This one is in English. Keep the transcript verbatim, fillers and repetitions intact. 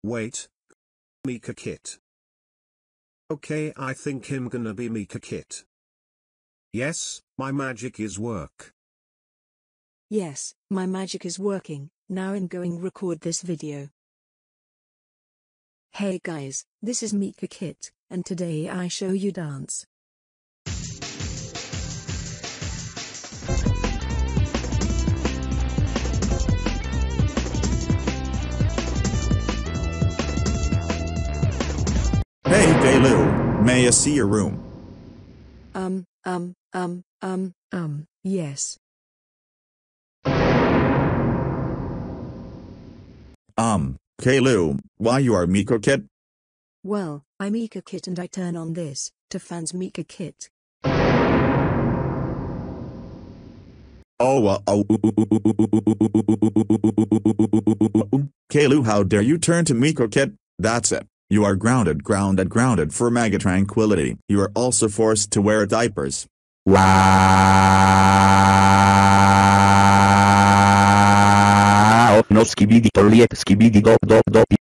Wait. Mika Kit. Okay, I think him gonna be Mika Kit. Yes, my magic is work. Yes, my magic is working. Now I'm going record this video. Hey guys, this is Mika Kit, and today I show you dance. Hey Caillou, may I see your room? Um, um, um, um, um, yes. Um, Caillou, why you are Mika Kit? Well, I'm Mika Kit and I turn on this, to fans Mika Kit. Oh, uh, oh. Caillou, how dare you turn to Mika Kit? That's it. You are grounded, grounded, grounded for mega tranquility. You are also forced to wear diapers. Wow! No skibidi, skibidi, dop, dop, dop.